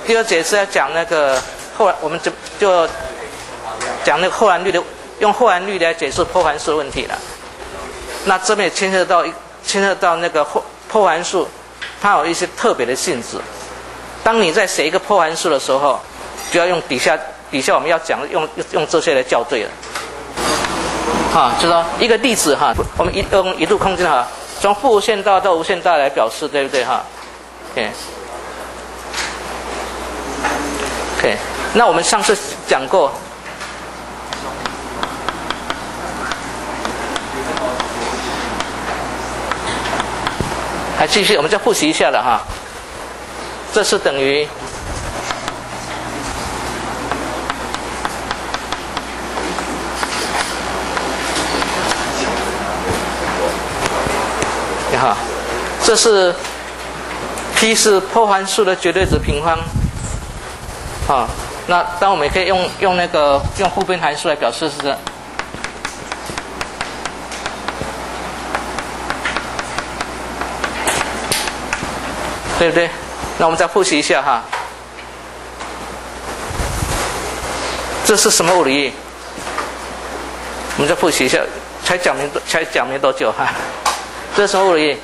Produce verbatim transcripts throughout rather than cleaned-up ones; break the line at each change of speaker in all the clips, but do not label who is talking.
第二节是要讲那个后来，我们就就讲那个后来律的，用后来律来解释破函数的问题了。那这边也牵涉到牵涉到那个破破函数，它有一些特别的性质。当你在写一个破函数的时候，就要用底下底下我们要讲用用这些来校对了。哈，就说一个粒子哈，我们一用一度空间哈，从负无限大到无限大来表示，对不对哈 ？OK， OK， 那我们上次讲过。还继续，我们再复习一下了哈。这是等于你好，这是 P 是破函数的绝对值平方。好，那当我们也可以用用那个用互变函数来表示是这。对不对？那我们再复习一下哈。这是什么物理力？我们再复习一下，才讲没才讲没多久哈。这是什么物理力？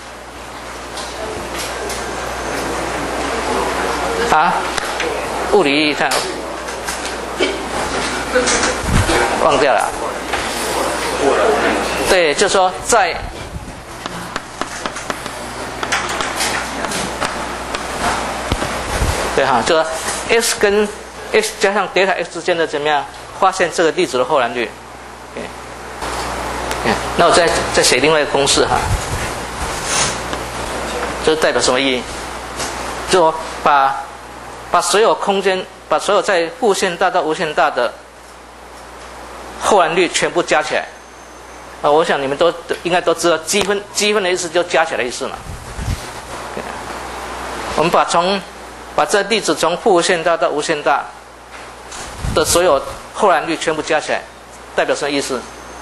啊？物理力看，忘掉了。对，就是说在。对哈，就说 x 跟 x 加上 delta x 之间的怎么样？发现这个粒子的后来率。那我再再写另外一个公式哈，这代表什么意义？就说把把所有空间，把所有在无限大到无限大的后来率全部加起来。啊，我想你们都应该都知道积分，积分的意思就加起来的意思嘛。我们把从把这粒子从负无限大到无限大的所有后来率全部加起来，代表什么意思？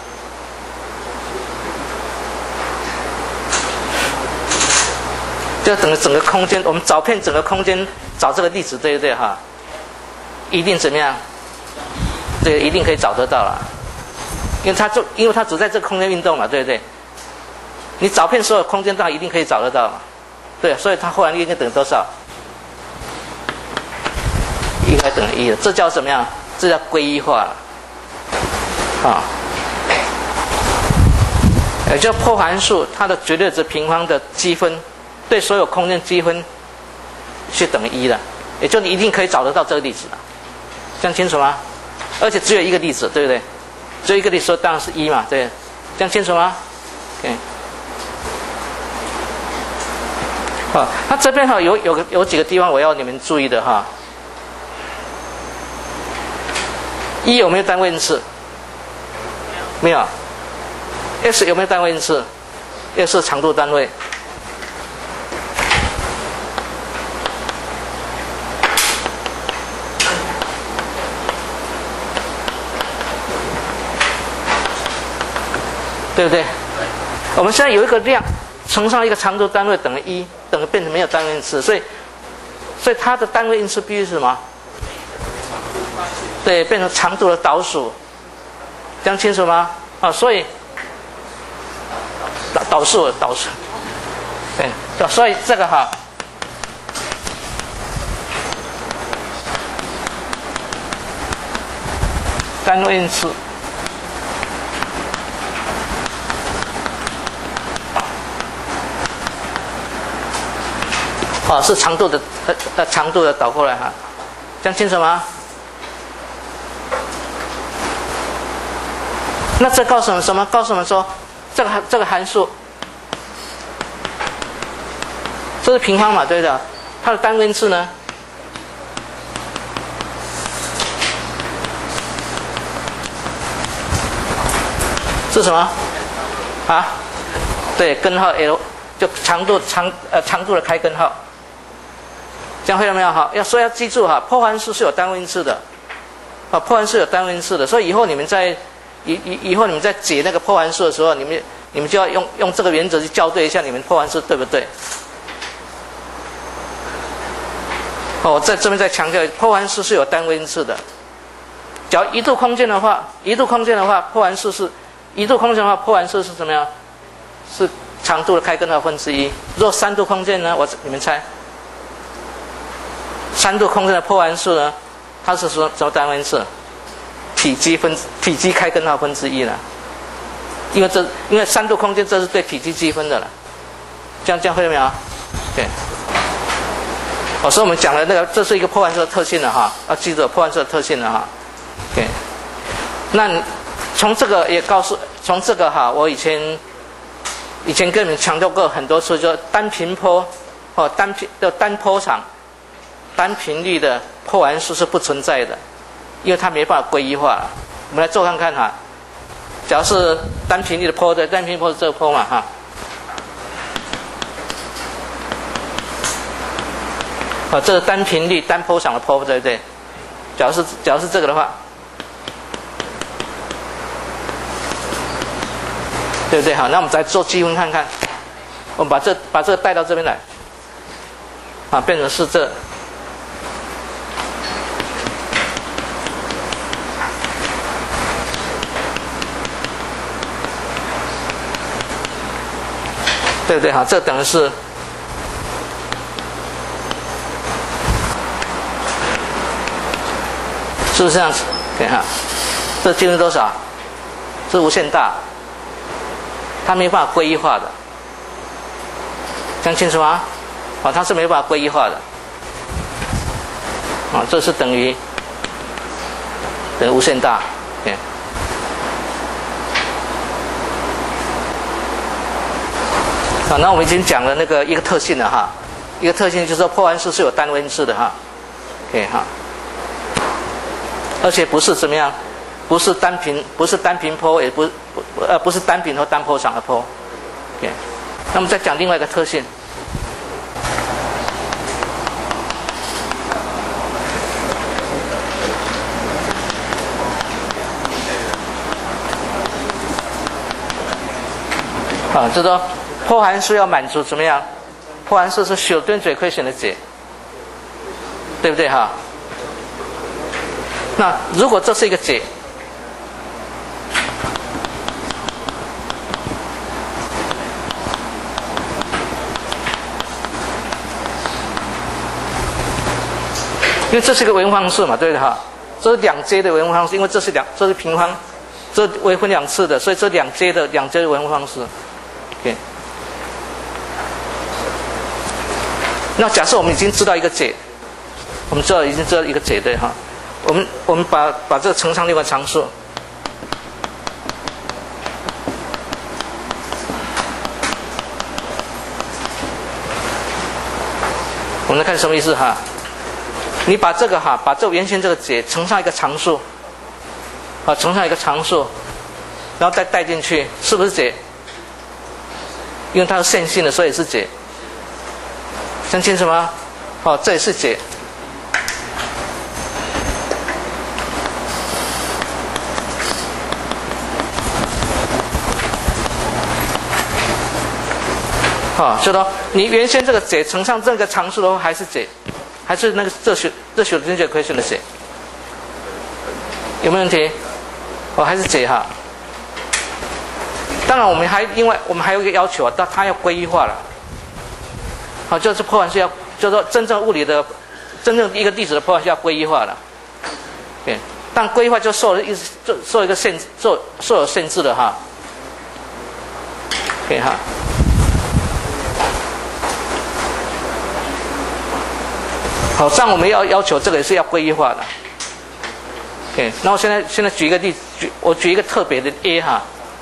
就等于整个空间，我们找遍整个空间找这个粒子，对不对哈？一定怎么样？这个一定可以找得到了，因为它就因为它只在这个空间运动嘛，对不对？你找遍所有空间，当然一定可以找得到嘛。对，所以它后来率应该等于多少？应该等于一了，这叫怎么样？这叫归一化了，啊，也就破函数它的绝对值平方的积分，对所有空间积分是等于一的，也就你一定可以找得到这个粒子了，这样清楚吗？而且只有一个粒子，对不对？只有一个粒子当然是一嘛，对，这样清楚吗 ？OK。好，那这边哈有有个有几个地方我要你们注意的哈。一有没有单位因次？没有。x 有没有单位因次 ？x 是长度单位。对不对？我们现在有一个量乘上一个长度单位等于一，等于变成没有单位因次，所以所以它的单位因次必须是什么？对，变成长度的导数，这样清楚吗？啊，所以导导数导数，对，所以这个哈，单位因次啊是长度的呃呃长度的导过来哈，这样清楚吗？那这告诉我们什么？告诉我们说，这个这个函数，这是平方嘛，对的。它的单位因次呢？是什么？啊？对，根号 L 就长度长呃长度的开根号。这样会了没有？好，要所以要记住哈，破函数是有单位因次的，啊，破函数有单位因次的，所以以后你们在以以以后你们在解那个破函数的时候，你们你们就要用用这个原则去校对一下你们破函数对不对？ 哦，在这边再强调，破环数是有单位因次的。只要一度空间的话，一度空间的话，破环数是一度空间的话，破环数是怎么样？是长度的开根号分之一。如果三度空间呢？我你们猜，三度空间的破环数呢？它是说什么单位因次？体积分体积开根号分之一了。因为这因为三度空间这是对体积积分的了。这样这样会没有？对。哦，所以我们讲的那个，这是一个破环数的特性了哈，要记住破环数的特性了哈。对，那从这个也告诉，从这个哈，我以前以前跟你们强调过很多次，就单频波哦，单频的单波场、单频率的破环数是不存在的，因为它没办法归一化。我们来做看看哈，假如是单频率的波的，单频波是这个波嘛哈。啊，这是单频率单波场的波，对不对？假如是假如是这个的话，对不对？好，那我们再做积分看看。我们把这把这个带到这边来，啊，变成是这，对不对？好，这等于是。是不是这样子？看哈，这积分多少？是无限大，它没办法归一化的，讲清楚吗？啊，它是没办法归一化的，啊，这是等于等于无限大，对。啊，那我们已经讲了那个一个特性了哈，一个特性就是说破环数是有单位因次的哈 ，OK 哈。而且不是怎么样，不是单频，不是单频波，也不不呃不是单频和单波场的波。OK， 那么再讲另外一个特性。啊，就是说破环数要满足怎么样？破环数是Schrödinger equation的解，对不对哈？那如果这是一个解，因为这是一个微分方式嘛，对不对哈？这是两阶的微分方式，因为这是两，这是平方，这微分两次的，所以这两阶的两阶的微分方式。OK。那假设我们已经知道一个解，我们知道已经知道一个解对哈。我们我们把把这个乘上另外常数，我们来看什么意思哈？你把这个哈，把这原先这个解乘上一个常数，啊，乘上一个常数，然后再带进去，是不是解？因为它是线性的，所以是解。相信什么？哦，这也是解。啊，是的，你原先这个解乘上这个常数的话，还是解，还是那个这学这学的这个 equation 的解，有没有问题？哦，还是解哈。当然，我们还另外我们还有一个要求啊，它它要归一化了。好，就是破环数要，就是说真正物理的，真正一个粒子的破环数要归一化了。对，但归一化就受了一受受一个限制，受受有限制的哈。可以哈。好，这样我们要要求这个也是要归一化的。OK， 那我现在现在举一个例子，举我举一个特别的 A 哈。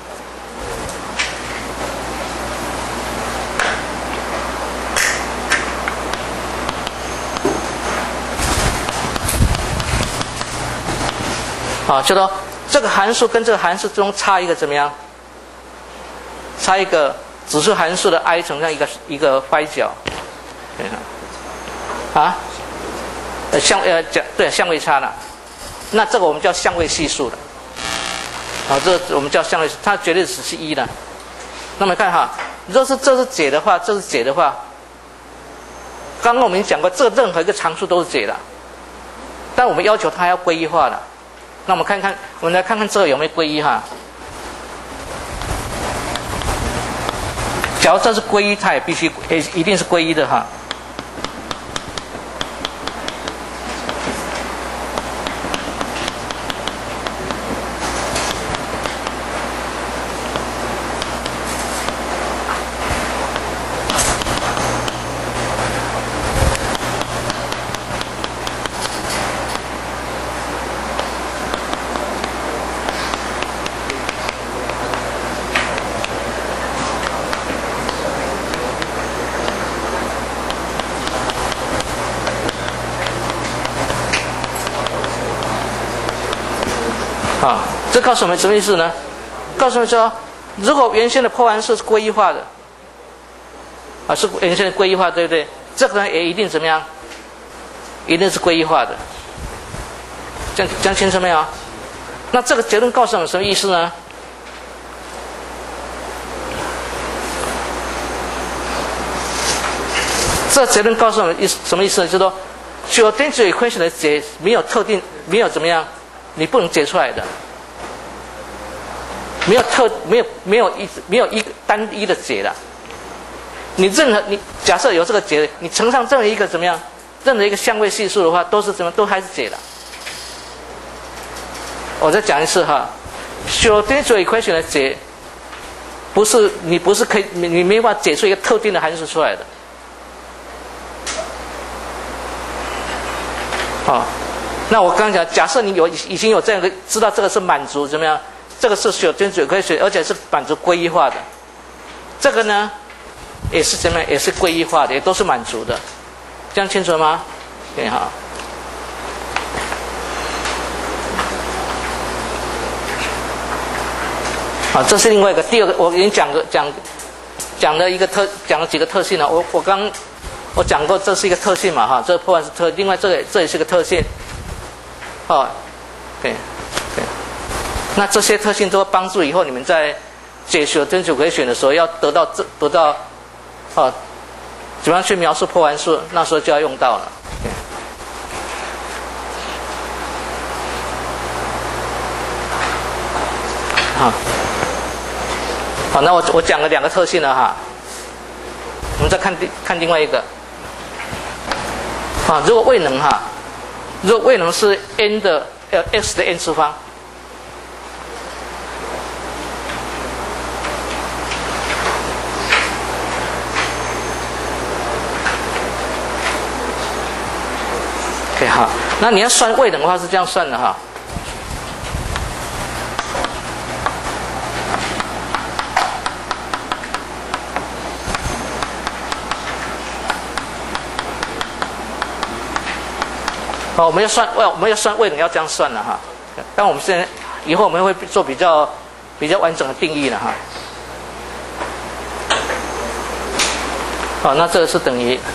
啊，就说这个函数跟这个函数中差一个怎么样？差一个指数函数的 i 乘上一个一个 phi 角。啊？呃，相呃讲对相位差了，那这个我们叫相位系数了。好，这我们叫相位，它绝对值是一的。那么看哈，如果是这是解的话，这是解的话， 刚刚我们讲过，这任何一个常数都是解的，但我们要求它要归一化的。那我们看看，我们来看看这个有没有归一哈。假如这是归一，它也必须也一定是归一的哈。啊，这告诉我们什么意思呢？告诉我们说，如果原先的破函数是归一化的，啊，是原先的归一化，对不对？这个呢也一定怎么样？一定是归一化的。这样讲清楚没有？那这个结论告诉我们什么意思呢？这结论告诉我们意思什么意思呢？就是说 ，geodesic equation 的解没有特定，没有怎么样，你不能解出来的，没有特，没有没有一没有一个单一的解的。你任何你假设有这个解，你乘上任何一个怎么样，任何一个相位系数的话，都是怎么都还是解的。我再讲一次哈 ，geodesic equation 的解，不是你不是可以你你没办法解出一个特定的函数出来的。哦，那我刚刚讲，假设你有已经有这样一个知道这个是满足怎么样？这个是geodesic equation，而且是满足归一化的。这个呢，也是怎么样？也是归一化的，也都是满足的。这样清楚了吗？对哈。好，这是另外一个第二个，我已经讲个讲讲了一个特讲了几个特性了。我我刚。我讲过，这是一个特性嘛，哈，这个破函是特，另外这个这也是个特性，哦，对，对，那这些特性都会帮助以后你们在解geodesic equation的时候要得到这得到，哦，怎么样去描述破函数，那时候就要用到了。好，好，那我我讲了两个特性了哈，我们再看看另外一个。啊，如果位能哈，如果位能是 n 的呃 x 的 n 次方，可以哈。那你要算位能的话是这样算的哈。好，我们要算，我们要算位能要这样算了哈。但我们现在以后我们会做比较比较完整的定义了哈。好，那这个是等于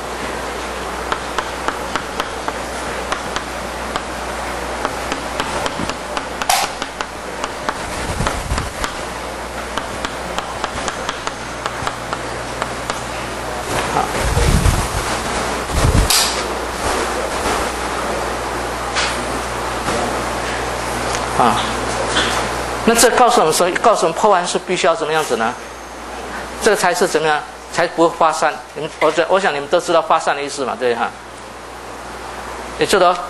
啊，那这告诉我们说，告诉我们破函数必须要怎么样子呢？这个才是怎么样，才不会发散。你们，我我想你们都知道发散的意思嘛，对哈？也就是说，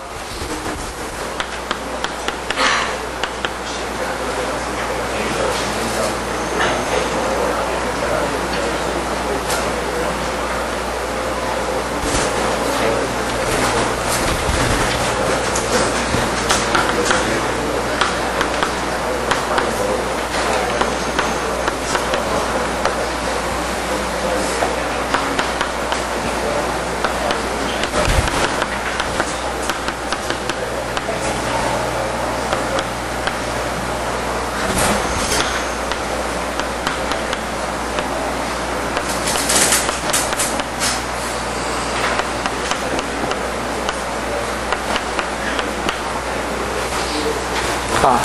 啊，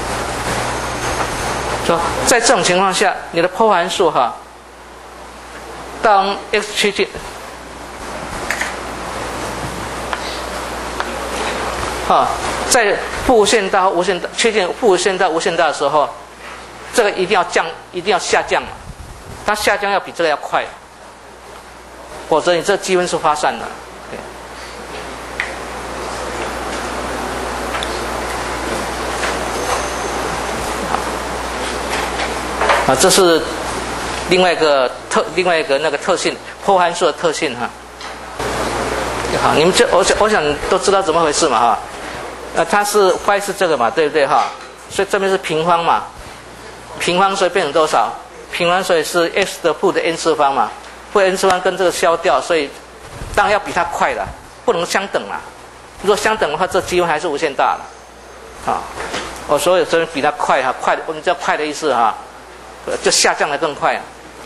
说在这种情况下，你的破函数哈，当 x 趋近啊，在负无限大、无限大趋近负无限大、无限大的时候，这个一定要降，一定要下降，它下降要比这个要快，否则你这积分是发散的。啊，这是另外一个特，另外一个那个特性，破函数的特性哈。好，你们这我想我想都知道怎么回事嘛哈。呃，它是 y 是这个嘛，对不对哈？所以这边是平方嘛，平方所以变成多少？平方所以是 x 的负的 n 次方嘛，负 n 次方跟这个消掉，所以当然要比它快了，不能相等啦。如果相等的话，这积分还是无限大的。啊，我所以这边比它快哈，快我们叫快的意思哈。就下降的更快啊！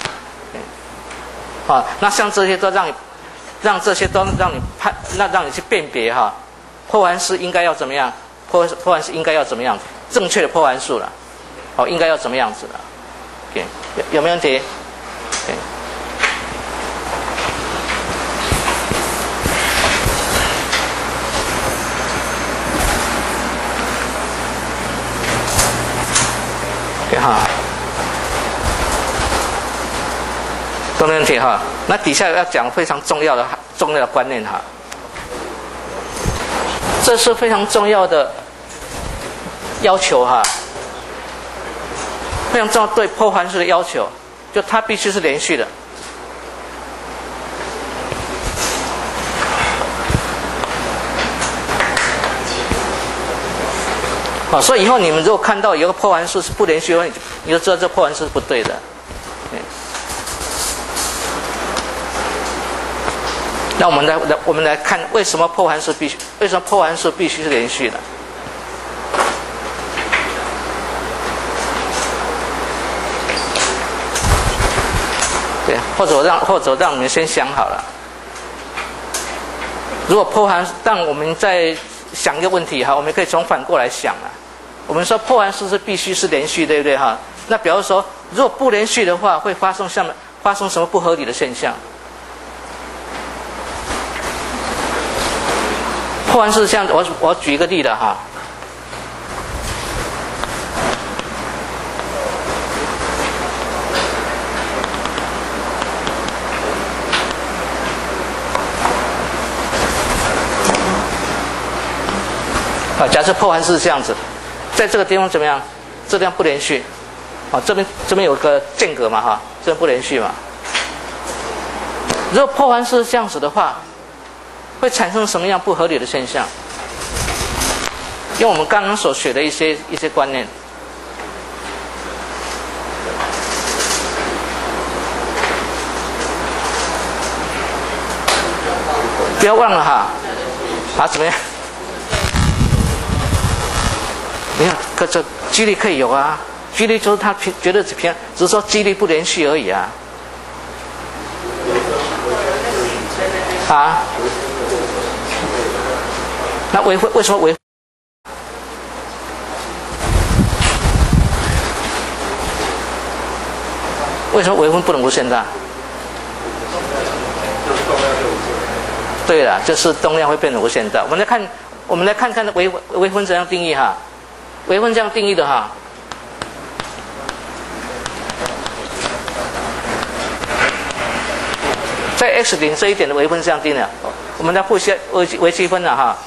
啊，那像这些都让你，让这些都让你判，那让你去辨别哈，破函数应该要怎么样？破破函数应该要怎么样？正确的破函数了，哦，应该要怎么样子了 ？OK， 有有没有问题 ？OK。OK 哈。都没问题哈。那底下要讲非常重要的重要的观念哈，这是非常重要的要求哈，非常重要对破函数的要求，就它必须是连续的。好，所以以后你们如果看到有个破函数是不连续的话，你就你就知道这破函数是不对的。那我们来来，我们来看为什么破函数必须，为什么破函数必须是连续的？对，或者让或者让你们先想好了。如果破函，但我们在想一个问题哈，我们可以从反过来想啊。我们说破函数是必须是连续，对不对哈？那比如说，如果不连续的话，会发生什么？发生什么不合理的现象？破函数像我我举一个例子哈，啊，假设破函数是这样子，在这个地方怎么样？这地方不连续，啊，这边这边有个间隔嘛哈，这边不连续嘛。如果破函数是这样子的话，会产生什么样不合理的现象？用我们刚刚所学的一些一些观念，不要忘了哈，啊怎么样？你看，可这几率可以有啊，几率就是它平绝对值平，只是说几率不连续而已啊。啊？那微分为什么微？为什么微分不能无限大？对了，就是动量会变成无限大。我们来看，我们来看看微微分怎样定义哈？微分这样定义的哈。在 x 零这一点的微分是这样定的，我们来复习微微积分了哈。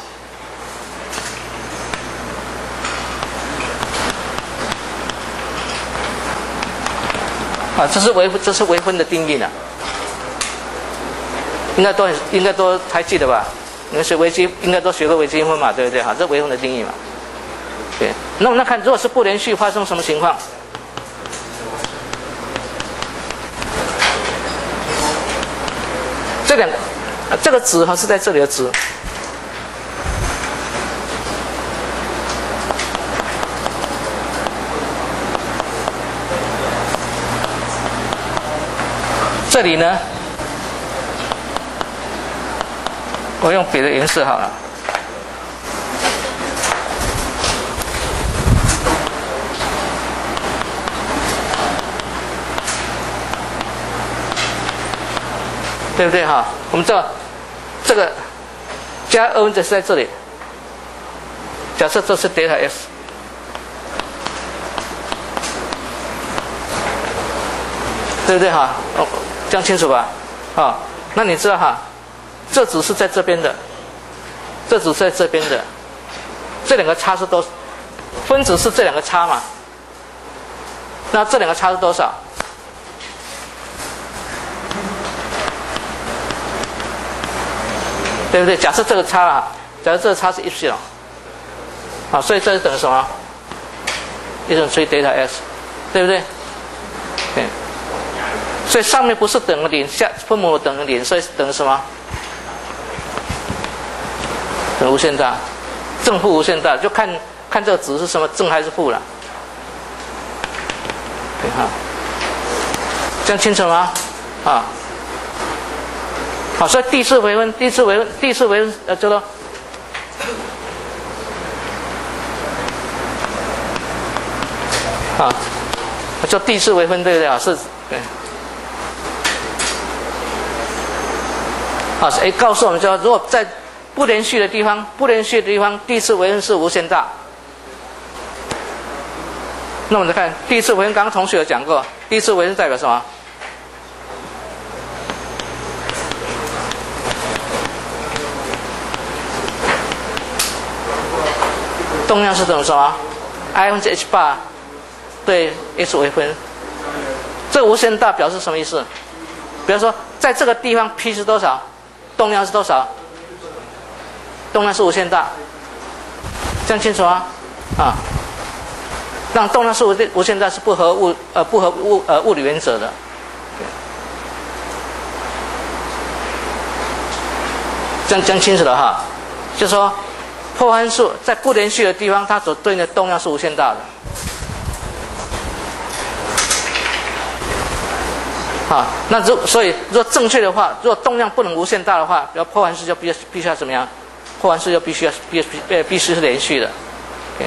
啊，这是微分，这是微分的定义呢，应该都应该都还记得吧？你们学微积应该都学过微积分嘛，对不对？哈，这微分的定义嘛。对，那我们来看，如果是不连续，发生什么情况？这两个，这个值哈是在这里的值。这里呢，我用别的颜色好了。对不对哈？我们知道这个加二分之是在这里， 假设这是 delta S， 对不对哈？哦，这样清楚吧？啊，那你知道哈，这只是在这边的，这只是在这边的，这两个差是多，分子是这两个差嘛？那这两个差是多少？对不对？假设这个差啊，假设这个差是 epsilon， 啊，所以这是等于什么？一等于 delta S， 对不对？对。所以上面不是等于零，下分母等于零，所以等于什么？等于无限大，正负无限大，就看看这个值是什么，正还是负了。对哈，这样清楚吗？啊。好，所以第四微分，第四微分，第四微分呃叫做啊，叫第四微分，对不对啊？是，对。啊，哎，告诉我们说，如果在不连续的地方，不连续的地方，第四微分是无限大。那我们再看第四微分，刚刚同学有讲过，第四微分代表什么？动量是等于什么 ？I 分之 h 八对 x 微分。这无限大表示什么意思？比如说，在这个地方 P 是多少？动量是多少？动量是无限大。这样清楚吗？啊，让动量是无无限大是不合物呃不合物呃物理原则的。这样讲清楚了哈，就说。破函数在不连续的地方，它所对应的动量是无限大的。啊，那如所以如果正确的话，如果动量不能无限大的话，比如破函数就必须必须要怎么样？破函数就必须要必必必须是连续的。Okay.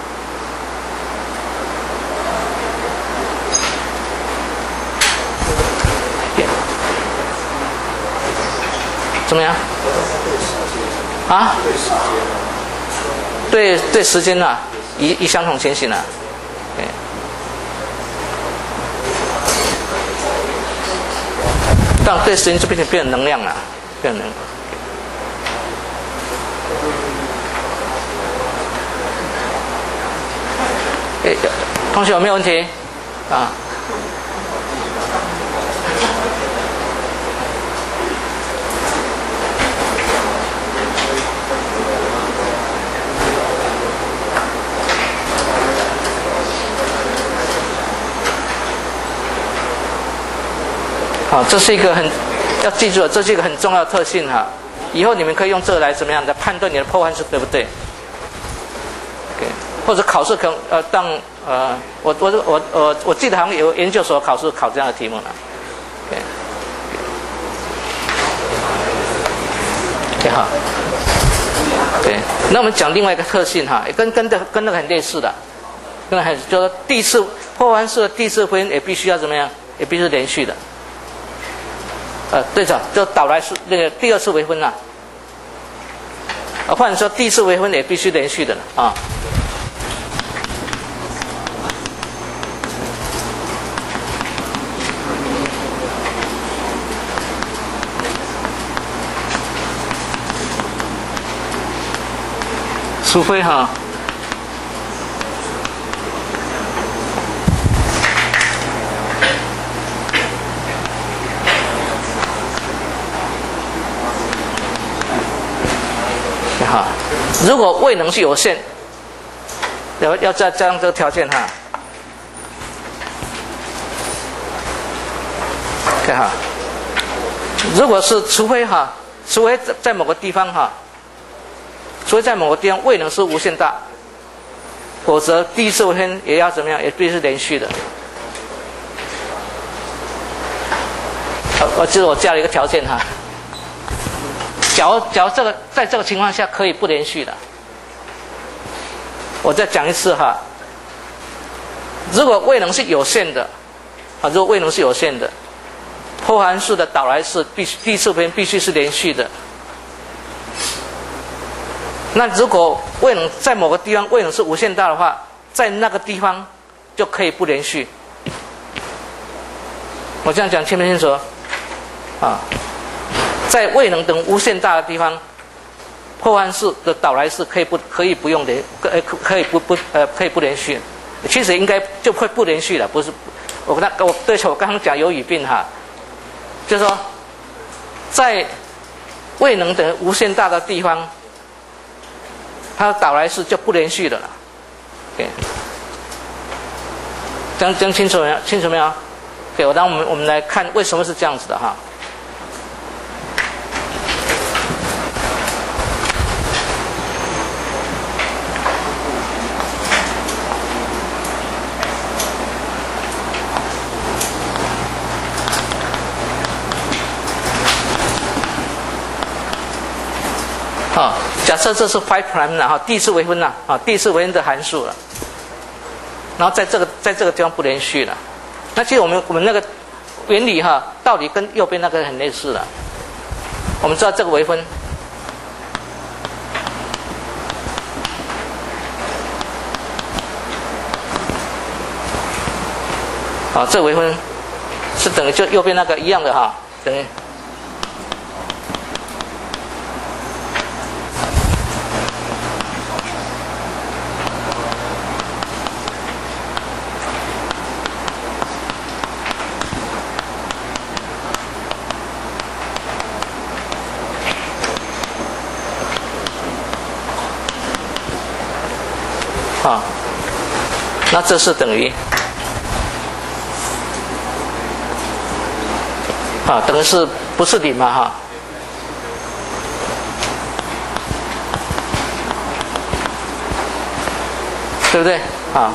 怎么样？啊？对对，时间啊，以以相同情形啊，对。但对时间就变成变成能量了，变成能量。哎，同学有没有问题？啊？好，这是一个很要记住的，这是一个很重要的特性哈。以后你们可以用这个来怎么样的判断你的破函数对不对？ Okay. 或者考试可能呃当呃我我我我我记得好像有研究所考试考这样的题目呢。OK， OK 好。对，那我们讲另外一个特性哈，跟跟的跟那个很类似的，跟那很就是说第四破函数的第四分也必须要怎么样，也必须是连续的。呃，对着，就导来是那个第二次微分啦。啊，或者说第四微分也必须连续的啊。除非哈。哈，如果位能是有限，要要再加上这个条件哈。看哈，如果是除非哈，除非在某个地方哈，除非在某个地方位能是无限大，否则第一次微分也要怎么样，也必须是连续的。我记得我加了一个条件哈。假如假如这个在这个情况下可以不连续的，我再讲一次哈。如果位能是有限的，啊，如果位能是有限的，破函数的导来式必须第一次微分必须是连续的。 那如果位能在某个地方位能是无限大的话，在那个地方就可以不连续。我这样讲清不清楚？啊，在位能等无限大的地方，破坏式的导来式可以不可以不用连，呃可可以不不呃可以不连续。其实应该就会不连续了，不是？我跟他我对我刚刚讲有语病哈，就是说，在位能等无限大的地方，它的导来式就不连续的了。对，讲讲清楚没有？清楚没有？对，我让我们我们来看为什么是这样子的哈。啊，假设这是 phi prime 了哈，第一次微分了啊，第一次微分的函数了，然后在这个在这个地方不连续了。那其实我们我们那个原理哈，道理跟右边那个很类似了。我们知道这个微分，啊，这个微分是等于就右边那个一样的哈，等于。啊，那这是等于啊，等于是不是零嘛哈？对不对啊？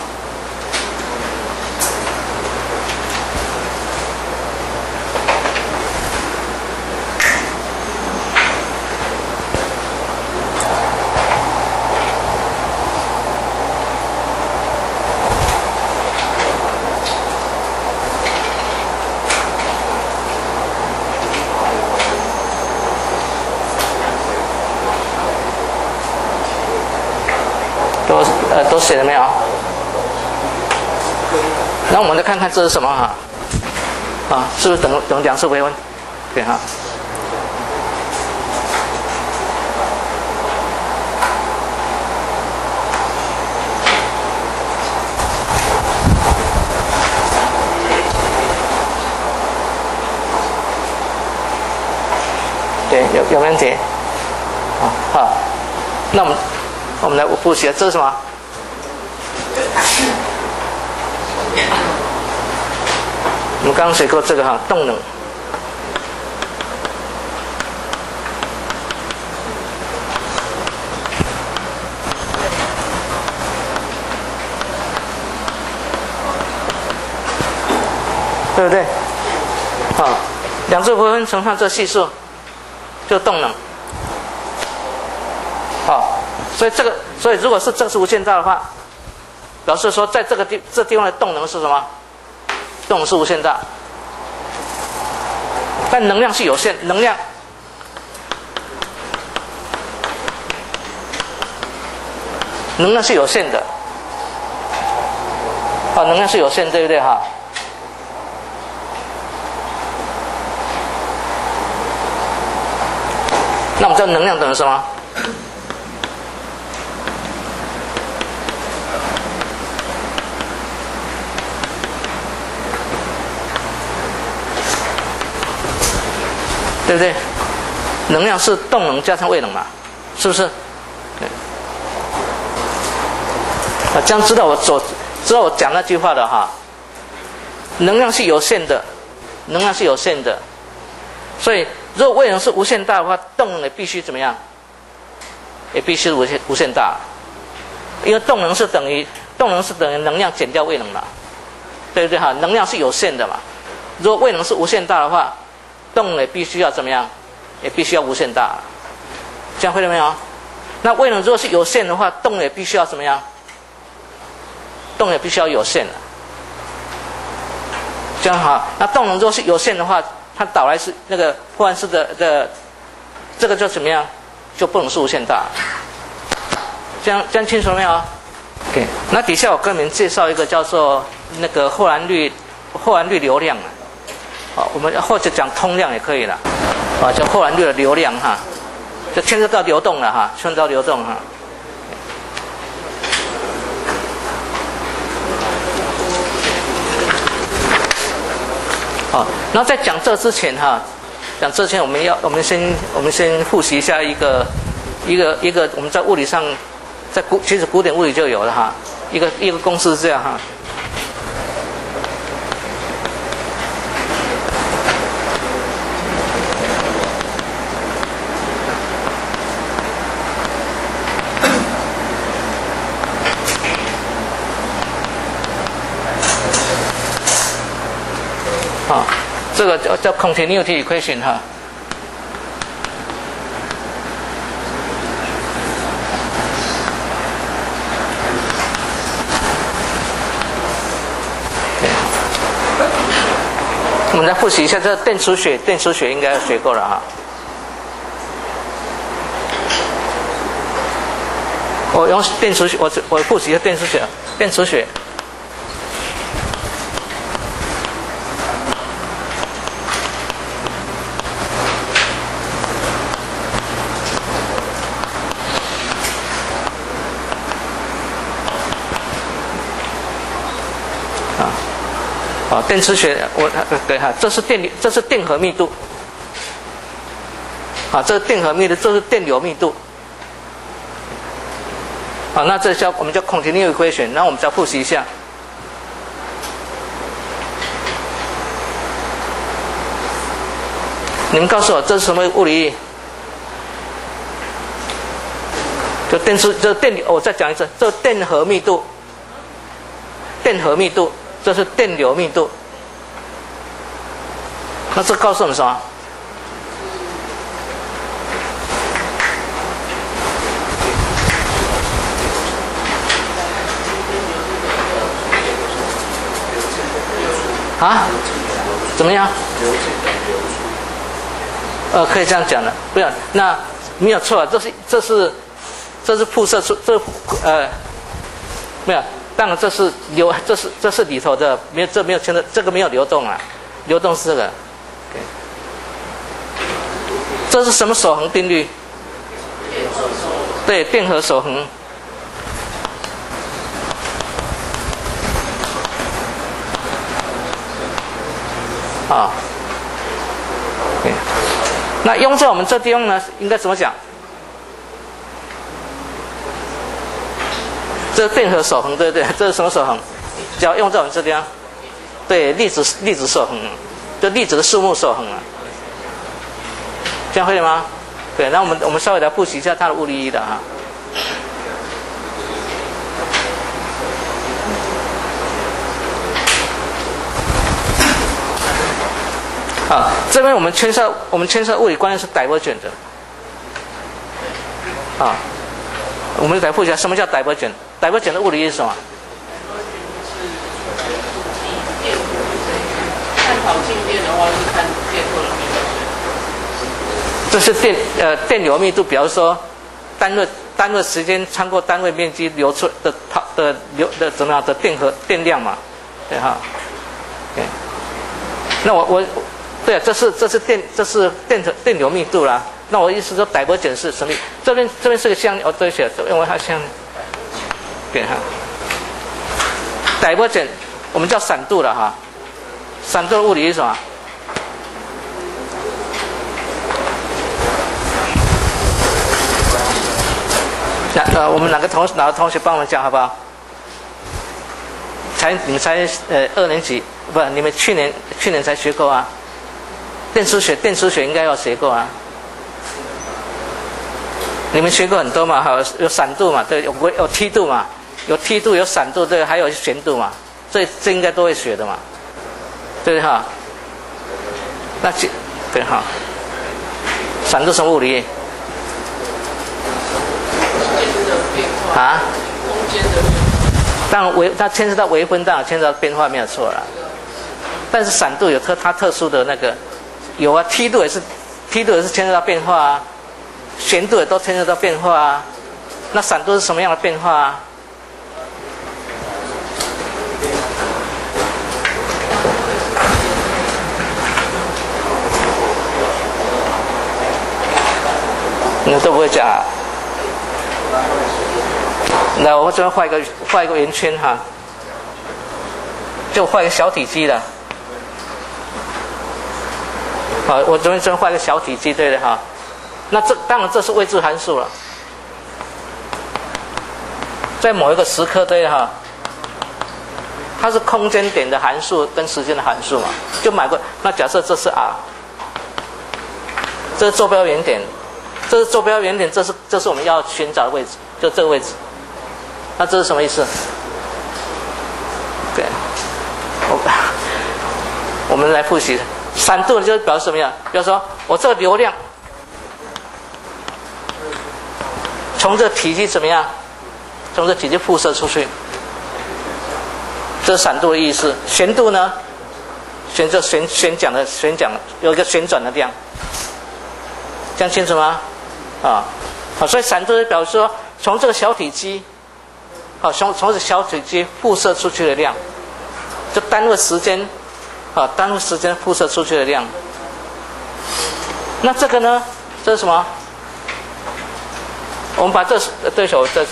都呃都写了没有？那我们再看看这是什么哈？啊，是不是等等两次微分？对哈。对，有有问题？啊好，那我们。我们来复习，这是什么？我们刚刚学过这个哈，动能。对不对？好，两次微分乘上这系数，就动能。好。所以这个，所以如果是这个是无限大的话，表示说在这个地这地方的动能是什么？动能是无限大，但能量是有限，能量能量是有限的，啊，能量是有限，对不对哈？那我们知道能量等于什么？对不对？能量是动能加上位能嘛，是不是？对。啊，这样知道我所知道我讲那句话的哈。能量是有限的，能量是有限的，所以如果位能是无限大的话，动能也必须怎么样？也必须是无限无限大，因为动能是等于动能是等于能量减掉位能嘛，对不对哈？能量是有限的嘛，如果位能是无限大的话。动能也必须要怎么样？也必须要无限大，这样会了没有？那位能如果是有限的话，动能也必须要怎么样？动能也必须要有限的，这样好。那动能如果是有限的话，它导来是那个破坏式的的这个就怎么样？就不能是无限大。 这样这样清楚了没有 ？OK， 那底下我跟你们介绍一个叫做那个后蓝率后蓝率流量啊，好，我们或者讲通量也可以了，啊，叫后蓝率的流量哈，就牵涉到流动了哈，牵涉到流动哈。好，然后在讲这之前哈，讲这之前我们要我们先我们先复习一下一个一个一个我们在物理上，在古其实古典物理就有了哈，一个一个公式是这样哈。啊，这个叫叫 continuity equation 哈。我们再复习一下，这电磁学，电磁学应该学过了哈。我用电磁学，我我复习一下电磁学，电磁学。啊，电磁学，我对哈，这是电流，这是电荷密度。啊，这是电荷密度，这是电流密度。好，那这叫我们叫 continuity equation， 然后我们再复习一下。你们告诉我这是什么物理意义？就电磁，这电流，我再讲一次，这电荷密度，电荷密度。这是电流密度，那这告诉我们什么？啊？怎么样？呃，可以这样讲的，不要，那没有错，这是这是这是辐射出这呃没有。当然，这是流，这是这是里头的，没有这没有牵扯，这个没有流动啊，流动是这个。这是什么守恒定律？对，电荷守恒。啊，对。那用在我们这地方呢，应该怎么讲？这是电荷守恒，对不对？这是什么守恒？只要用在我们这边，对，粒子粒子守恒，就粒子的数目守恒啊。这样会了吗？对，那我们我们稍微来复习一下它的物理意义的哈。啊，这边我们牵涉我们牵涉物理观念是 divergent 的啊。我们来复习一下什么叫 divergent。divergent 的物理意义是什么？
看跑静电的话是看电荷的密度。
这是电呃电流密度，比方说单位单位时间穿过单位面积流出的它的流的怎么样的电荷电量嘛，对哈。对，那我我对啊，这是这是电这是电电流密度啦。那我意思说 divergent 是什么？这边这边是个相哦，对不起，因为它相。对哈 ，divergent 我们叫闪度了哈，闪度的物理是什么？那呃，我们哪个同哪个同学帮我们讲好不好？才你们才呃二年级，不，你们去年去年才学过啊。电磁学电磁学应该要学过啊。你们学过很多嘛，哈，有闪度嘛，对，有有梯度嘛。有梯度，有闪度，对，还有旋度嘛，这这应该都会学的嘛，对哈？那这对哈？闪度什么物理？啊？当然微，它牵涉到微分，当然牵涉到变化没有错啦。但是闪度有特它特殊的那个，有啊，梯度也是，梯度也是牵涉到变化啊，旋度也都牵涉到变化啊， 那闪度是什么样的变化啊？你们都不会讲啊？来，我这边画一个画一个圆圈哈，就画一个小体积的。好，我这边这边画一个小体积，对的哈。那这当然这是未知函数了，在某一个时刻，对的哈。它是空间点的函数跟时间的函数嘛，就买过。那假设这是 r， 这是坐标原点。这是坐标原点，这是这是我们要寻找的位置，就这个位置。那这是什么意思？对，我我们来复习，闪度就是表示什么样？比如说我这个流量从这体积怎么样？从这体积辐射出去，这是闪度的意思。旋度呢？旋这旋旋桨的旋桨有一个旋转的量，这样清楚吗？啊，好，所以闪度表示说，从这个小体积，好，从从这小体积辐射出去的量，就单位时间，啊，单位时间辐射出去的量。那这个呢？这是什么？我们把这对手这是。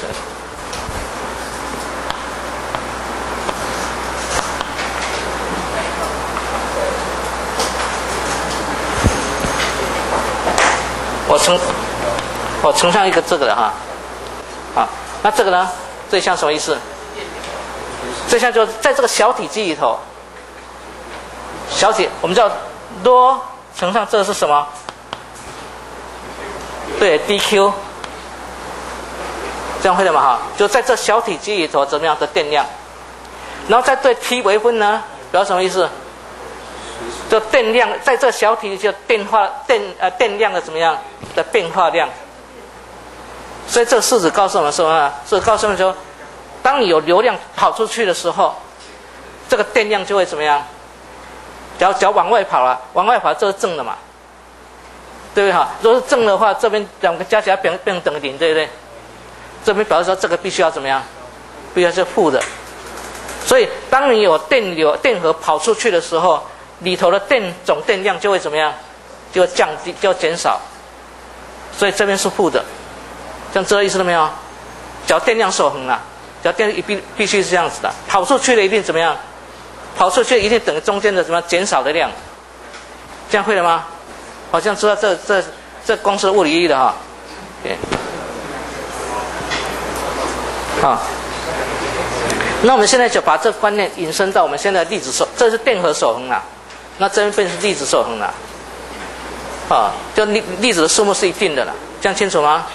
我乘，我乘上一个这个的哈，好，那这个呢？这项什么意思？这项就在这个小体积里头，小体我们叫多乘上这个是什么？对 ，dq， 这样会的嘛哈？就在这小体积里头怎么样的电量，然后再对 t 微分呢，表示什么意思？就电量在这小体就电化电呃电量的怎么样的变化量，所以这个式子告诉我们什么呢？是告诉我们说，当你有流量跑出去的时候，这个电量就会怎么样？只要只要往外跑了，往外跑这是正的嘛，对不对哈？如果是正的话，这边两个加起来变变等于零，对不对？这边表示说这个必须要怎么样？必须要是负的。所以当你有电流电荷跑出去的时候，里头的电总电量就会怎么样？就会降低，就会减少。所以这边是负的，这样知道意思了没有？只要电量守恒了，只要电必必须是这样子的，跑出去的一定怎么样？跑出去一定等于中间的什么减少的量，这样会了吗？好像知道这这这公式物理意义的哈。对，好。那我们现在就把这个观念引申到我们现在的粒子守，这是电荷守恒啦。那这边变成粒子守恒了，啊，就粒粒子的数目是一定的了，这样清楚吗？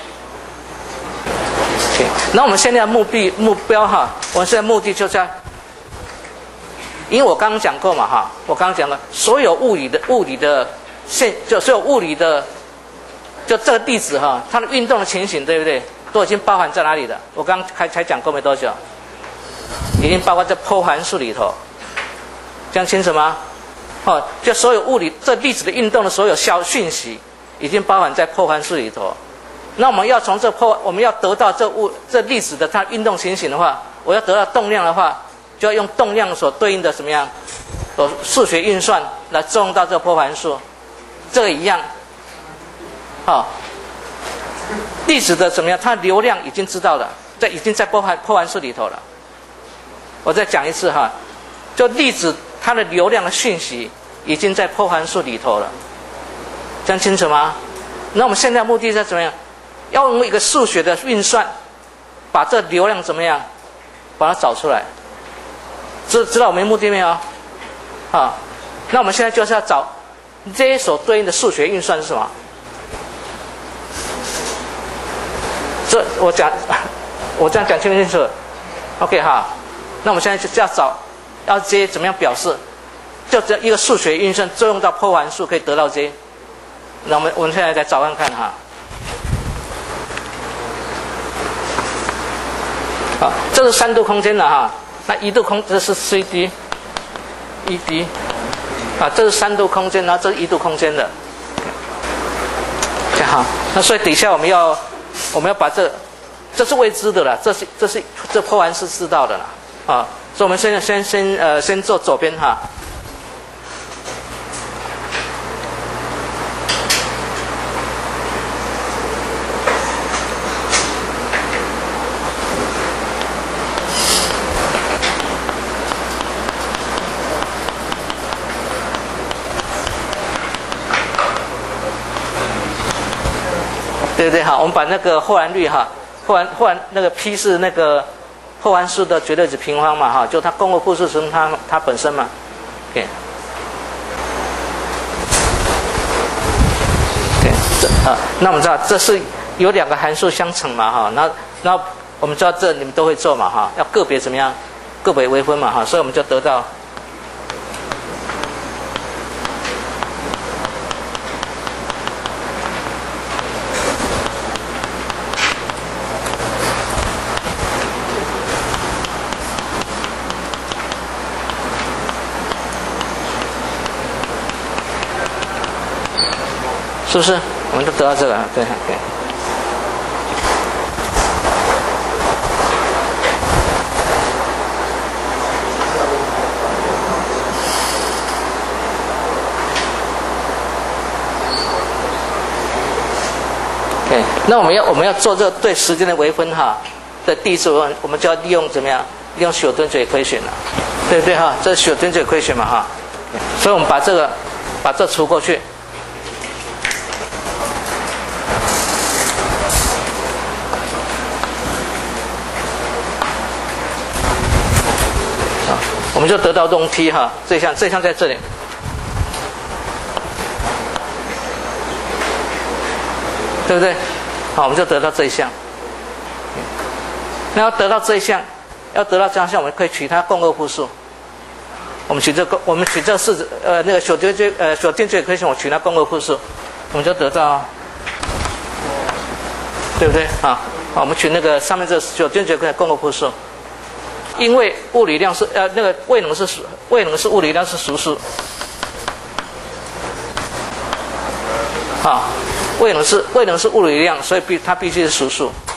那我们现在的目的目标哈，我们现在目的就在，因为我刚刚讲过嘛哈，我刚刚讲了，所有物理的物理的现，就所有物理的，就这个粒子哈，它的运动的情形，对不对？都已经包含在哪里的？我刚刚才才讲过没多久，已经包括在波函数里头，这样清楚吗？哦，就所有物理这粒子的运动的所有消讯息，已经包含在波函数里头。那我们要从这波，我们要得到这物这粒子的它运动情形的话，我要得到动量的话，就要用动量所对应的什么样，有数学运算来作用到这个波函数，这个一样。好、哦，粒子的怎么样？它流量已经知道了，在已经在波函波函数里头了。我再讲一次哈，就粒子它的流量的讯息已经在波函数里头了，这样清楚吗？那我们现在目的是怎么样？要用一个数学的运算，把这流量怎么样，把它找出来。知知道我们的目的没有？啊，那我们现在就是要找这些所对应的数学运算是什么？这我讲，我这样讲清不清楚 ？OK 哈，那我们现在就要找，要这些怎么样表示？就这一个数学运算作用到波函数可以得到这些。那我们我们现在来找看看哈。好，这是三度空间的哈，那一度空这是 C D， 一 D， 啊，这是三度空间，然后这是一度空间的。好，那所以底下我们要我们要把这这是未知的了，这是这是这破完是知道的了啊。所以我们先先先呃先做左边哈。对不对？好，我们把那个后函率哈，后函后函那个 P 是那个后函数的绝对值平方嘛哈，就它共轭复数乘它它本身嘛。OK， 对，这啊，那我们知道这是有两个函数相乘嘛哈，然后然后我们知道这你们都会做嘛哈，要个别怎么样，个别微分嘛哈，所以我们就得到。是不是？我们都得到这个，对对。对，那我们要我们要做这个对时间的微分哈的第一次微分，我们就要利用怎么样？利用小墩嘴亏选了，对不对哈？这是小墩嘴亏选嘛哈，所以我们把这个把这除过去。我们就得到东 T 哈，这一项这一项在这里，对不对？好，我们就得到这一项。那要得到这一项，要得到这样项，我们可以取它共轭复数。我们取这个，我们取这式子，呃，那个小定矩，呃，小定矩可以选，我取它共轭复数，我们就得到，对不对？啊，好，我们取那个上面这小定矩可以共轭复数。因为物理量是呃那个位能是位能是物理量是实数，啊，位能是位能是物理量，所以必它必须是实数。